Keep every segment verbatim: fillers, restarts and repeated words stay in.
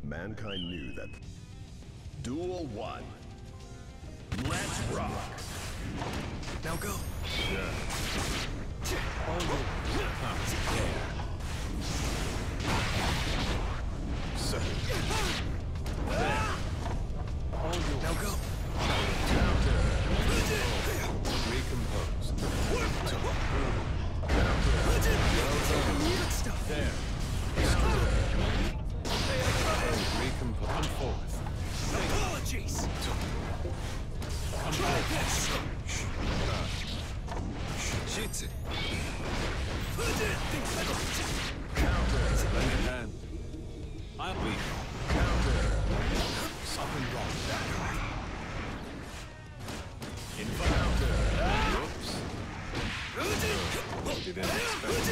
Mankind knew that. Duel one. Let's rock. Now go. Yeah. All you. So. There. All you. Now go. Recompose. Stuff. There. Recompose. Come forth. Apologies. Come Try this. Shoot it. Counter. Lend a hand. I'll be. Counter. Up and wrong. In counter. Whoops. Didn't expect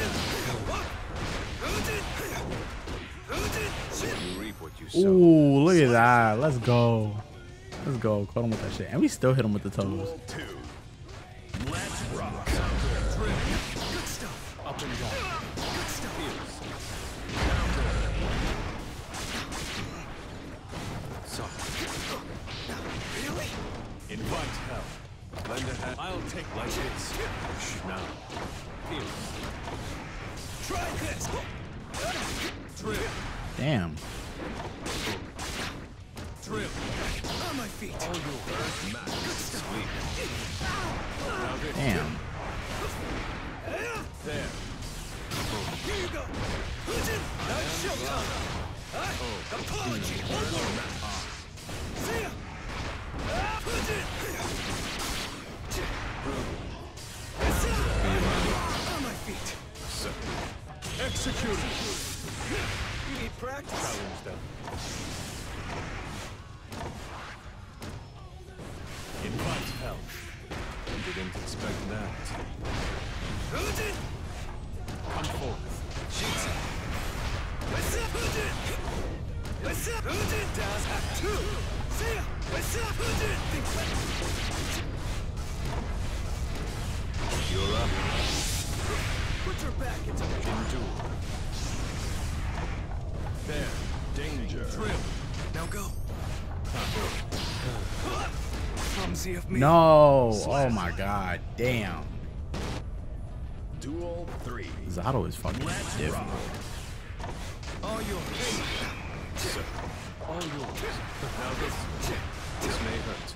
that. You reap what you sow. Ooh, look at that. Let's go. Let's go. Caught him with that shit. And we still hit him with the toes. Duel two. Let's rock. Good stuff. Up and down. Good stuff. Soft. Really? Invite hell. Lend a hand. I'll take like this. Now. Pierce. Try this. Drill. Damn. Drill. On my feet. All yours. Match. Sweet. Now this. Damn. There. Here you go. Nice showtime. Oh. Apology. One more. See ya. On my feet. So. Execute. You need practice. Challenge them. Invite help. Didn't expect that. Come forth. Shoot. What's up? What's up? Down act two. See ya. What's up? You're up. Put your back into it. Endure. There. Danger. Drill. Now go. Clumsy of me. No. Oh my god. Damn. Duel three. Zato is fucking Let's different. rock. All yours. All yours. Now this. This may hurt.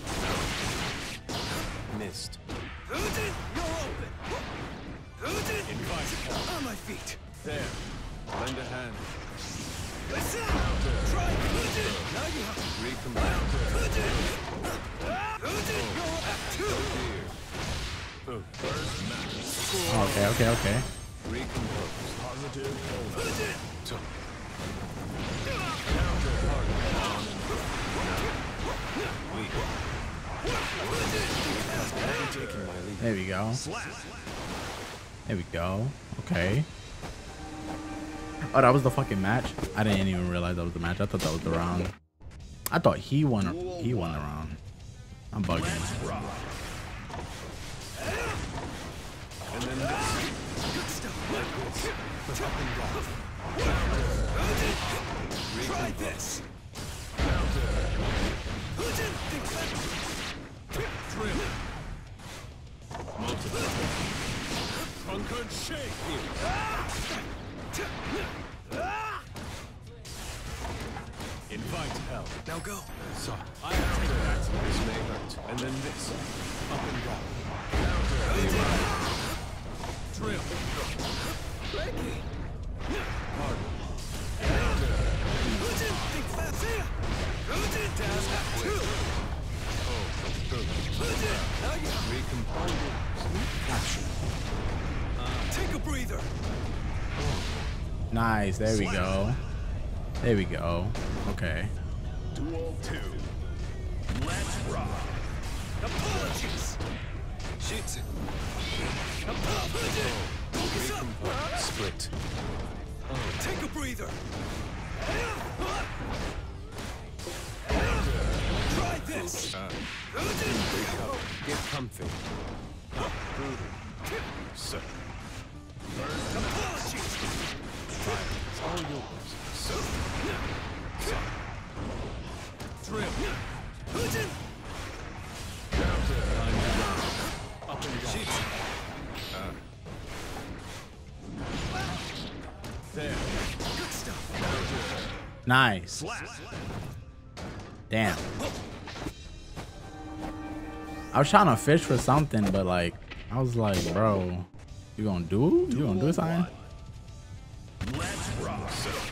Missed. You're open. Invite help. On my feet. There. Lend a hand. What's up? Try it. Now you have. Recompose. You're act two. Oh, first match. Okay, okay, okay. Recompose. Positive. Took. There we go. There we go. Okay. Oh, that was the fucking match? I didn't even realize that was the match. I thought that was the round. I thought he won. He won the round. I'm bugging. And then this. Good stuff. Like this. But up and down. Try this. Drill. Multiple. Drunken shake. Invite help. Now go. So, I'll take that. This may hurt. And then this. Up and down. Drill. Frankie. Hard. Think fast here. Down at two. Oh, good. Now you Recompose. Capture. take a breather. Nice. There we go. There we go. Okay. Duel two. Let's rock. Apologies. Shoots it. Apologies. Focus up. Recompose. Split. Take a breather. Try this. Uh, wake up. Get comfy. Up. Brutal. So. Apologies. Fire. It's all yours. So. So. Nice. Damn. I was trying to fish for something, but like, I was like, bro, you gonna do? You gonna do something? Let's rock.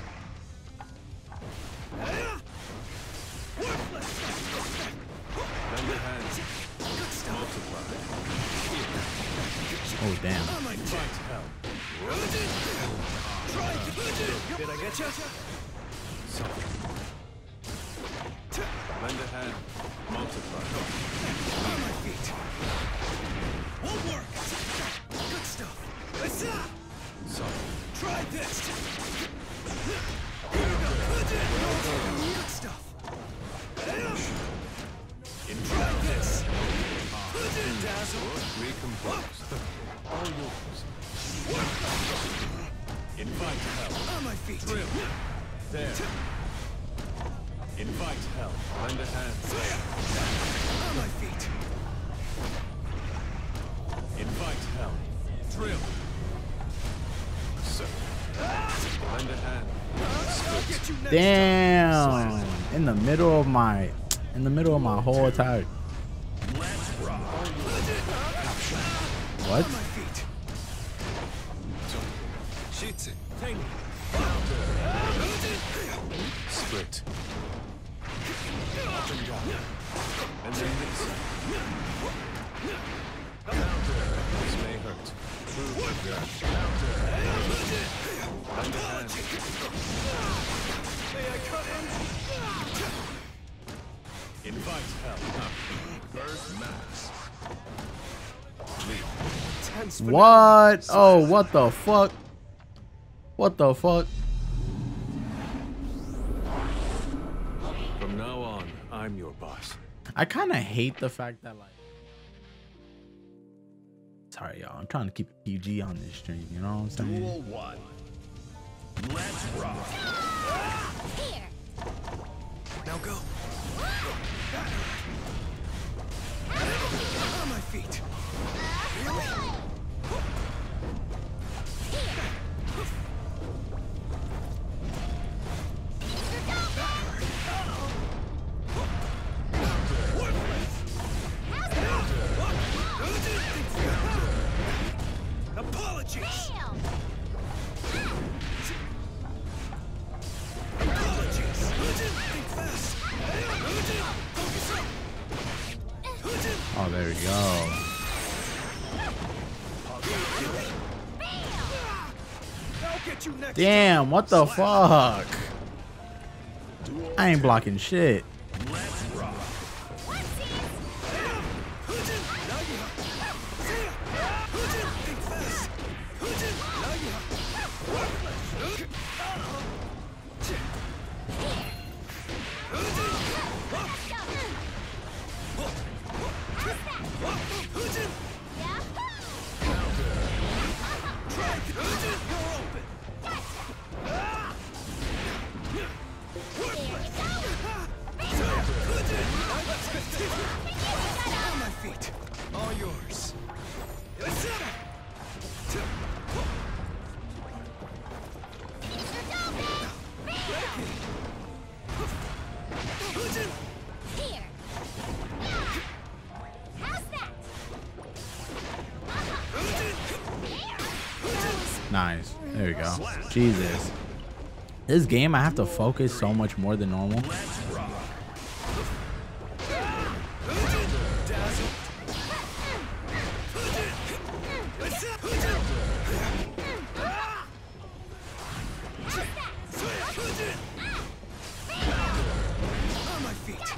Lend a hand. Multiply. Oh damn. Invite help. Did I get you? Soften. Lend a hand. Multiply. On my feet. Won't work. Good stuff. What's up? Soften. Try this. Good stuff. Try this. Dazzle. Recompose. All yours. Invite help. On my feet. Drill. There. Invite help. Lend a hand. On my feet. Invite help. Drill. So. Lend a hand. I'll get you next Damn. In the middle of my, in the middle of my whole attack. Let's rock. What? On my feet. Shitsu. Split. Up and down. And then this. This may hurt. True. Lend a hand. May I cut in? Invite help. First max. Leave. Tense What? Oh, what the fuck? What the fuck? From now on, I'm your boss. I kind of hate the fact that like, sorry y'all, I'm trying to keep it P G on this stream, you know what I'm saying? Duel one. Let's rock. Here. Now go. On my feet. Apologies. Damn. Apologies. Think fast. Focus up. Oh, there we go. I'll get you next. Damn, what the fuck? I ain't blocking shit. Let's rock. Think fast. On my feet. All yours. Here. How's that? Nice. There we go. Jesus. This game, I have to focus so much more than normal. On my feet.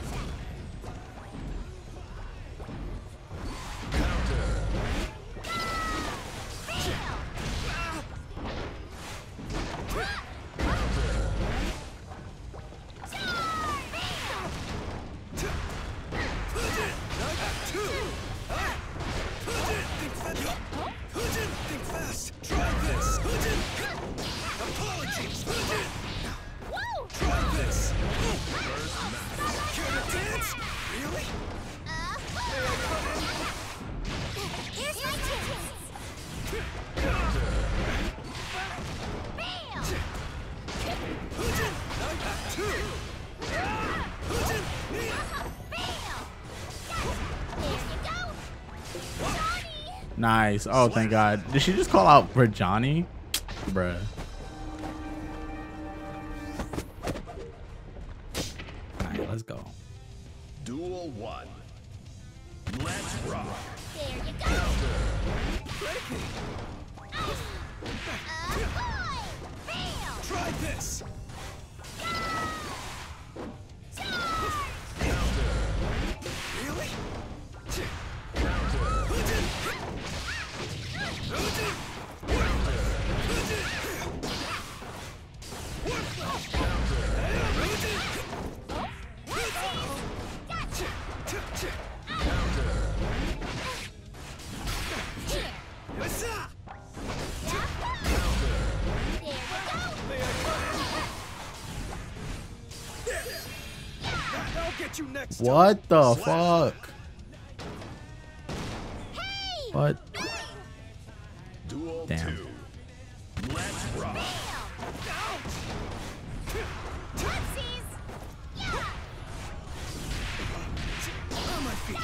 Nice. Oh, thank God. Did she just call out for Johnny? Bruh. Alright, let's go. Duel one. Let's rock. There you go. Ahoy! Fail! Try this. Really? What's up? I'll get you next time. What the fuck? Hey! What? Duel Damn. two. Let's rock. Whoopsies! Yeah! On my feet.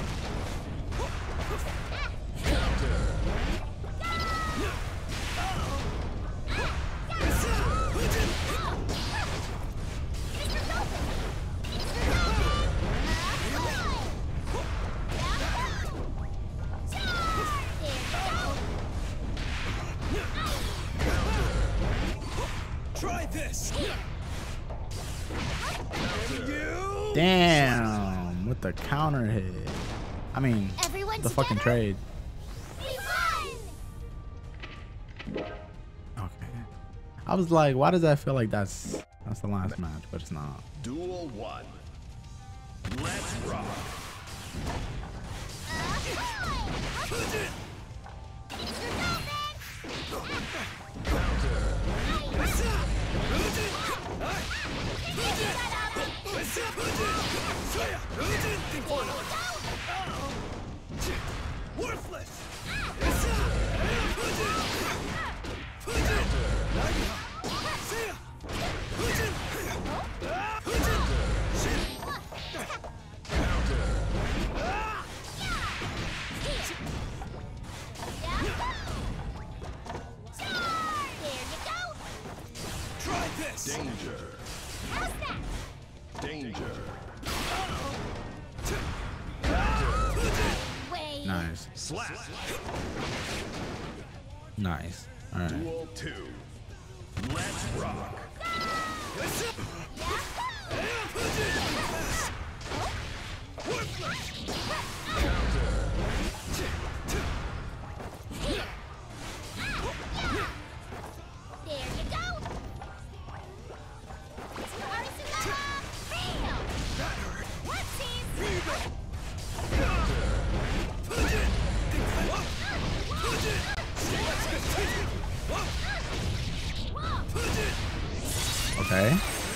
Try this. You. Damn. With the counter hit. I mean, Everyone the fucking together? trade. We won! Okay. I was like, why does that feel like that's that's the last match? But it's not. Duel one. Let's rock. Worthless. Try this. Danger. How's that? Danger. Wait. Nice. Slap. Nice. All right. Duel two. Let's rock. There you go. Fail. That hurt. Whoopsies. Okay.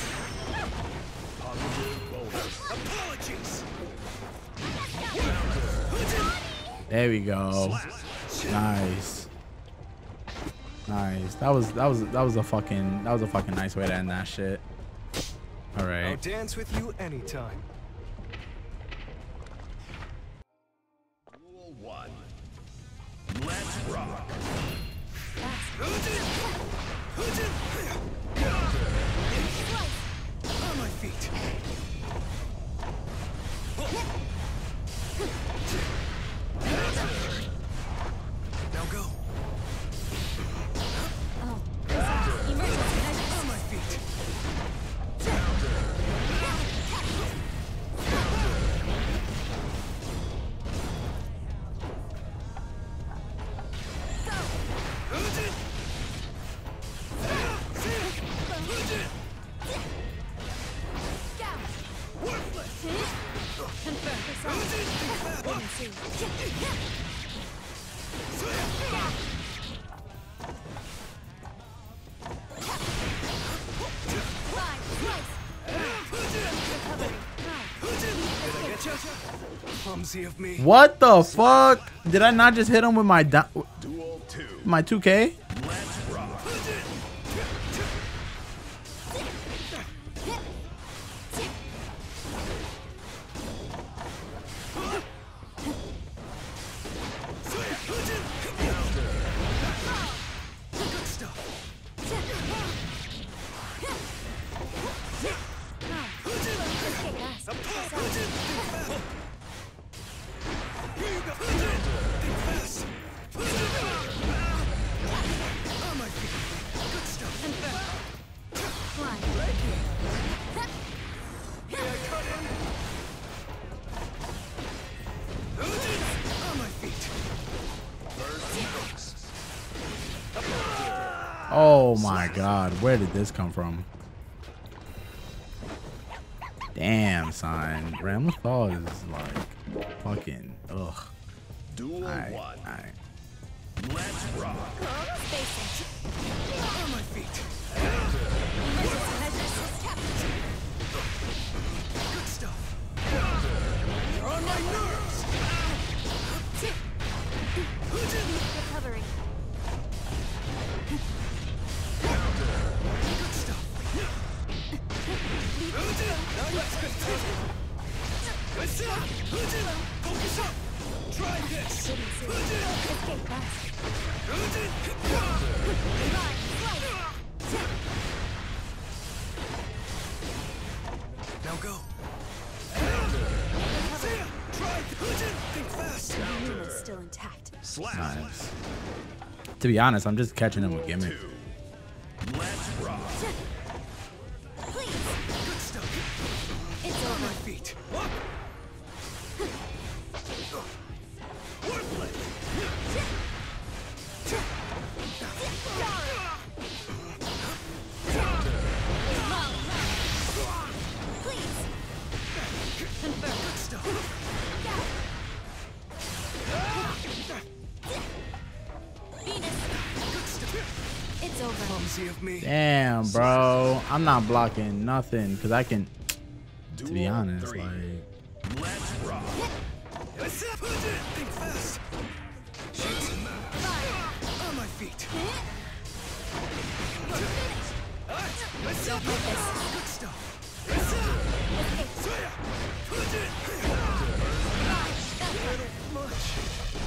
Apologies. There we go. Nice. Nice. That was that was that was a fucking that was a fucking nice way to end that shit. All I'll right. dance with you anytime. Duel one. Let's rock. On my feet. Now go. On my feet. Clumsy of me. What the fuck? Did I not just hit him with my da Duel two. my two K? Let's rock. Oh my god, where did this come from? Damn, son. Ramlethal is like fucking ugh. Duel Alright, one. alright. Let's rock. Spacing. On my feet. Emergency measures established. Good stuff. You're on my nerves. Recovery. Good stuff. Now let's continue. Focus up. Try this. Escape fast. Now go. Try. Think fast. The human's still intact. Slap. Nice. To be honest, I'm just catching him with gimmick. Two. Let's rock. Please. Good stuff. It's On my over. feet. Please. Confirm. Good stuff. Venus. Good stuff. It's over. Clumsy of me. Damn, bro. I'm not blocking nothing because I can, to be Duel honest, three. like, Let's rock. Think fast. On my feet. Don't hit this. Good stuff. Much.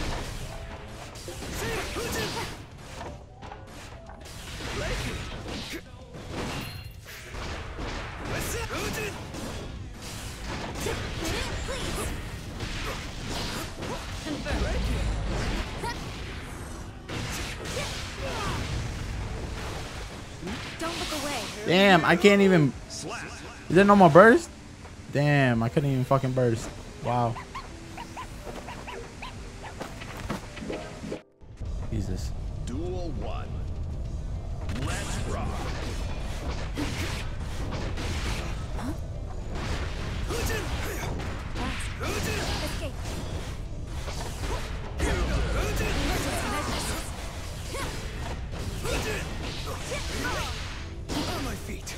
Don't look away. damn, I can't even. Slap. Is there no more burst? Damn, I couldn't even fucking burst. Wow. Jesus. Duel one. Let's rock. Escape. On my feet.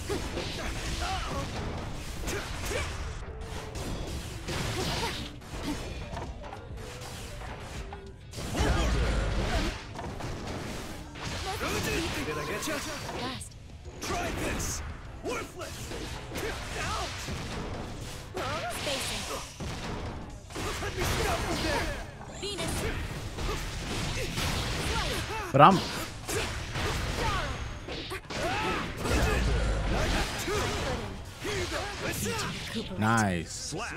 Did I get you? Last. Try this. Worthless. Out. Spacing. Let me stop from there. Venus. But I'm. Nice. Slap.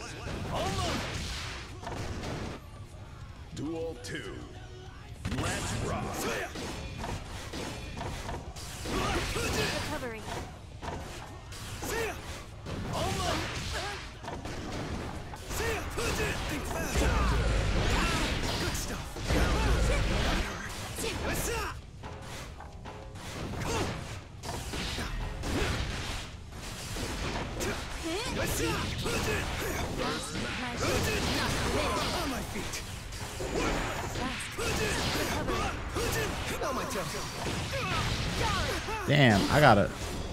Duel two. Let's rock. Recovery. See ya. Almost. See ya. Think fast. Good stuff. What's up? Cool. What's up? On my feet. On my toes. Damn, I gotta.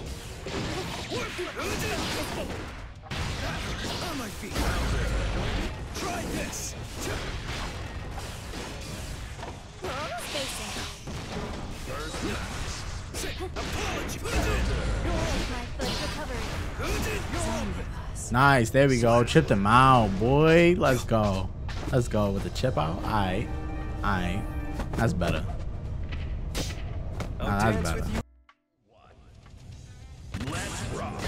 On my feet. Try this. Spacing. Apology. My foot recovery. Nice, there we go. Chipped him out, boy. Let's go. Let's go with the chip out. Alright. Alright. That's better. Nah, that's better. Let's rock.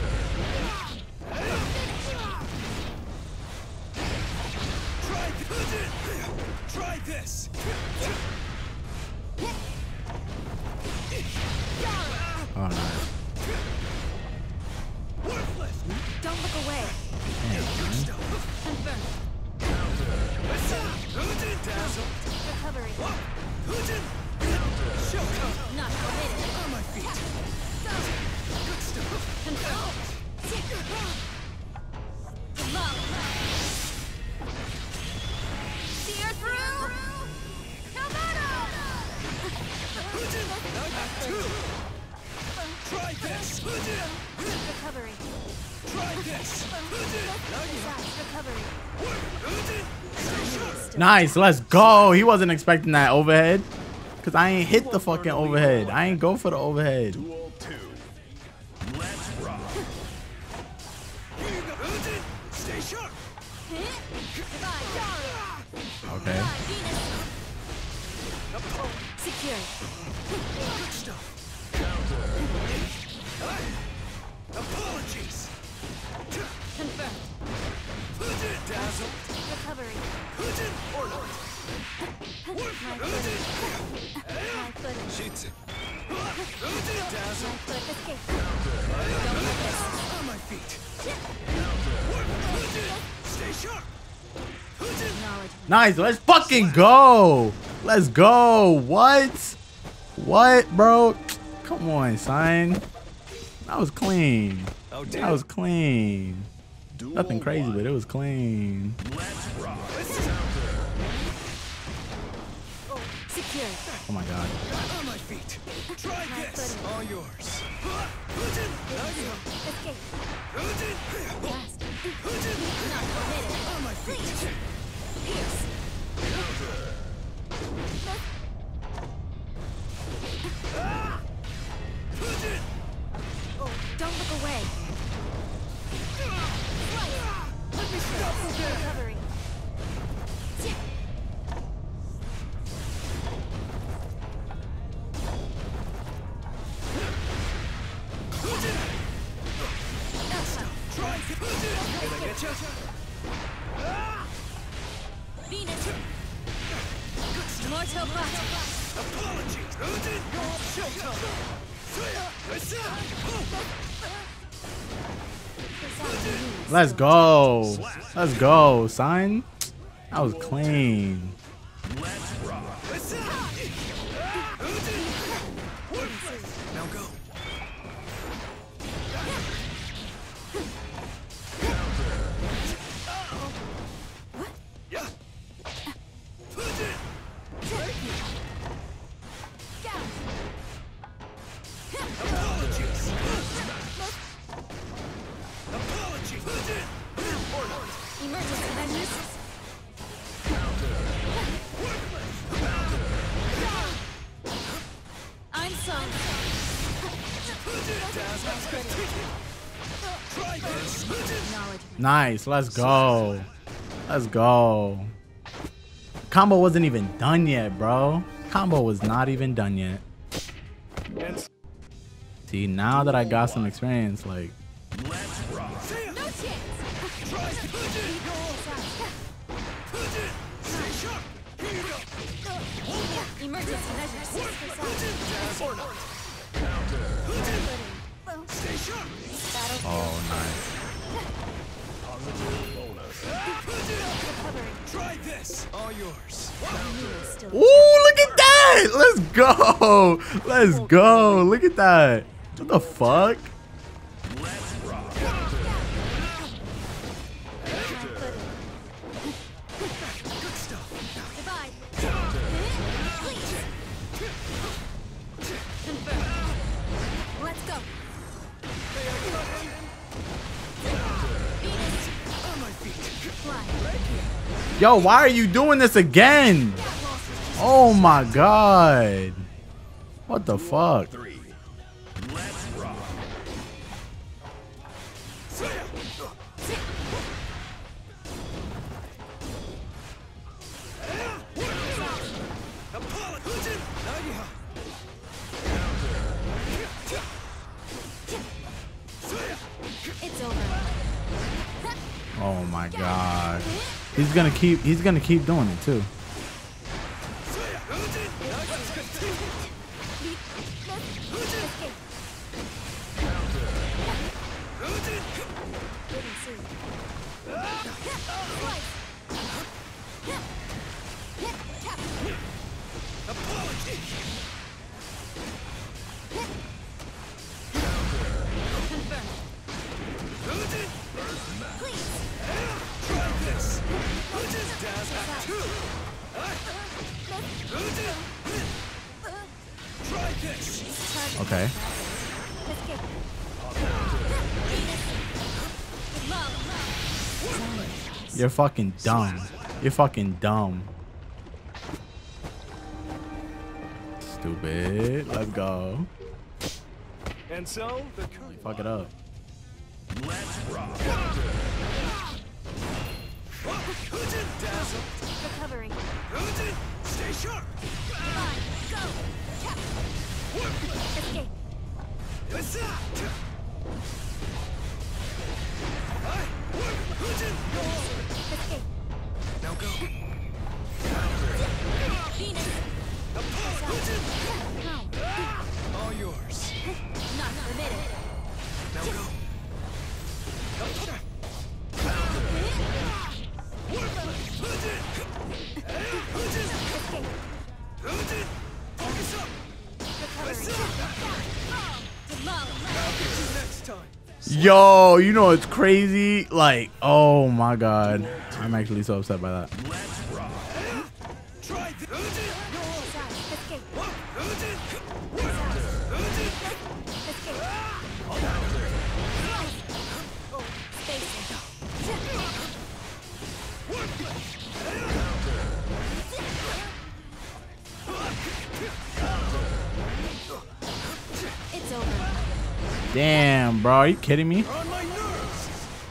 Try this. Try this. Oh, nice. Worthless. Don't look away. Damn, man. Confirm. What's up? Dazzle. Recovery. Show. Not permitted. Try this. Recovery. Try this. Fast recovery. Nice, let's go. He wasn't expecting that overhead. Cause I ain't hit the fucking overhead. I ain't go for the overhead. Duel two. Let's rock. Here you go. Stay sharp. Okay. Secure. Good stuff. Apologies. Confirmed. Dazzle. Recovery. Or not. My footing. My footing. Shitsu. Dazzle. My foot. Escape. On my feet. Stay sharp. Acknowledgement. Nice, let's fucking go. Let's go. What? What, bro? Come on, son. That was clean. Oh, That damn. was clean. Duel Nothing crazy, one. but it was clean. Let's rock. Secure. Oh my god. On my feet. Try My this. footing. All yours. Escape. Fast. Not permitted. On my feet. Pierce. Oh, don't look away. Let me stop. Recovery. Try this. Did I get you? Venus. Mortal Bot. Apologies. Showtime. Let's go. Let's go, son. That was clean. Let's rock. Now go. Yeah. Apologies. Apologies. Emergency measures. I'm sorry. Try this. Acknowledgement. Nice. Let's go. Let's go. Combo wasn't even done yet, bro. Combo was not even done yet. See, now that I got some experience, like, Let's rock. No chance. Try Stay sharp. Here you go. Emergency measures. Or not. Stay sharp. oh, nice. Recovery. Try this. All yours. Still. Ooh, look at that. Let's go. Let's go. Look at that. What the fuck? Let's rock. My footing. Good stuff. Divide. Please. Confirm. Let's go. Venus. On my feet. Fly. Yo, why are you doing this again? Oh my god. What the fuck? Three. Let's rock. Apologies. Now you have. It's over. Oh my god. He's gonna keep he's gonna keep doing it too. Escape. Didn't see. Slice. Confirm. Please. Try this. Try this. Okay. Escape. You're fucking dumb. You're fucking dumb. Stupid. Let's go. And so the Fuck it up. Let's rock. Dazzle. Recovering. Stay sharp. Line. Go. Tap. Escape. What's up? Escape. Now go. Venus. No. All yours. Not permitted. Now go. Escape. Focus up. Recovering. Demolish. Next time. Yo, you know it's crazy. Like, oh my god, I'm actually so upset by that. Let's rock. Try this. Side. Escape. Escape. Spacing. It's over. Damn, bro, are you kidding me? On my nerves.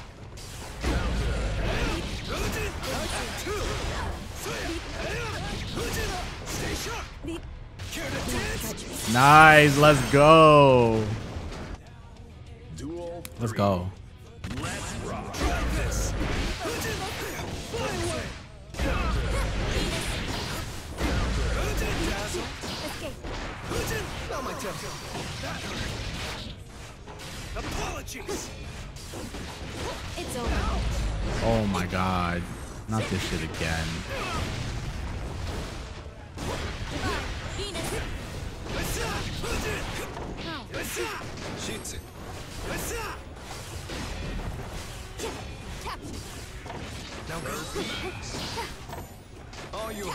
Stay sharp. Care to dance? Nice, let's go. Duel. Let's go. Let's rock. Try this. Fly away. Dazzle. Escape. Not my tempo. That hurt. Apologies. It's over. Oh my god, not this shit again. Venus. What's up? How? What's up? Shoots it. What's up? Capture. Now go. All yours.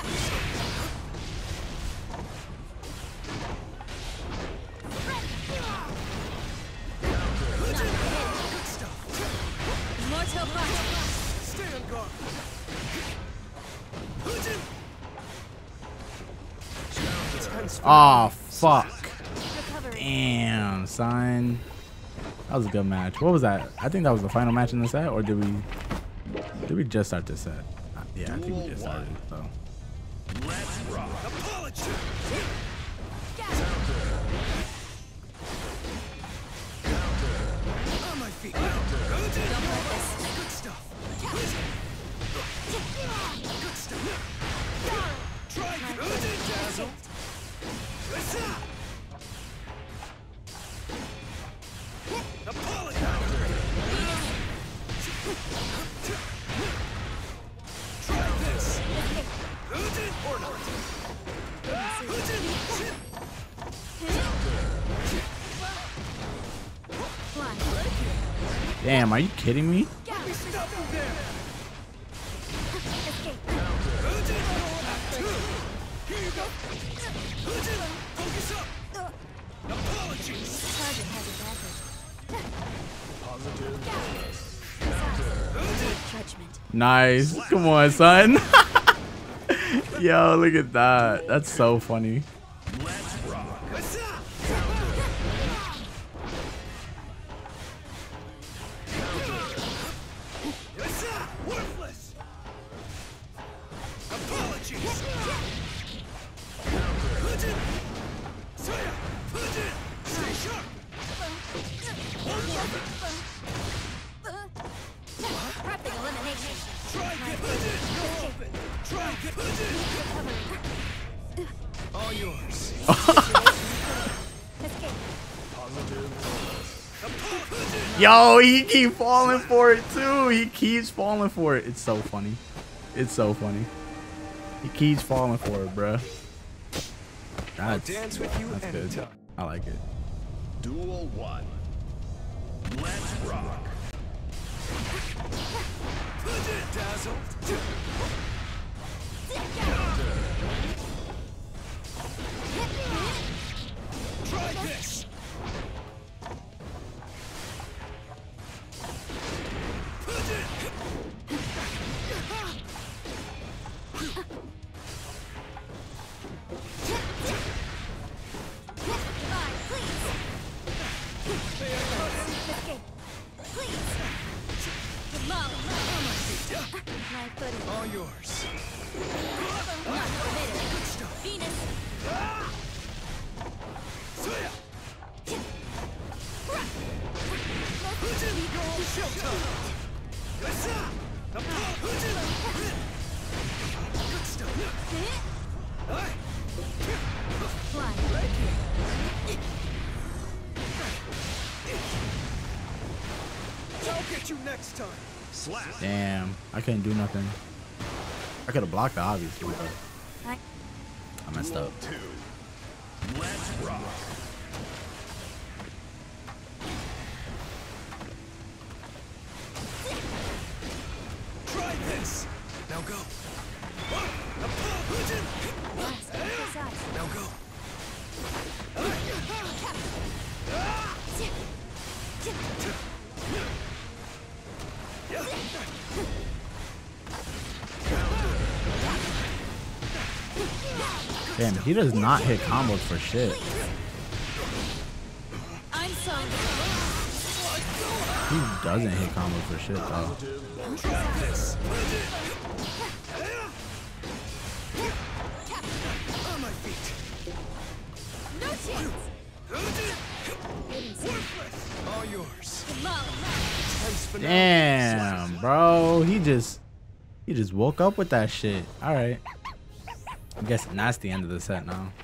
Good stuff. Mortal punch. Stay on guard. Oh fuck. Recovering. Damn, son. That was a good match. What was that? I think that was the final match in the set, or did we did we just start the set? Uh, Yeah, I think we just started. So Let's rock. Apology. On my feet. Good stuff. Good stuff. Try it. Dazzle. What's up? Apology. Try this. Or not. Fly. damn, are you kidding me? Stop him there. Escape. Here you go. Focus up. Apologies. Target has advantage. Judgment. Nice. Come on, son. Yo, look at that. That's so funny. Let's rock. What's up? What's up? Worthless. Apologies. Stay sharp. Rapid elimination. Try get You're open. Try get Recovery. All yours. Escape. Yo, he keep falling for it too. He keeps falling for it. It's so funny. It's so funny. He keeps falling for it, bruh. That's, Dance with you that's good. anytime. I like it. Duel one. Let's rock. Dazzle. Try this. Escape. Please. Tomorrow. My footing. All yours. Not permitted. Venus. Suya. Fly. I'll get you next time. Slap. Damn, I couldn't do nothing. I could have blocked it, obviously, but I I messed up. Two. Let's rock. Try this. Now go. blast. Precise. Now go. Damn, he does not hit combos for shit. I'm sorry. He doesn't hit combos for shit though. Try this. On my feet. No chance. All yours. Tomorrow. Tense finale. Damn, bro, he just he just woke up with that shit. All right, I guess that's the end of the set now.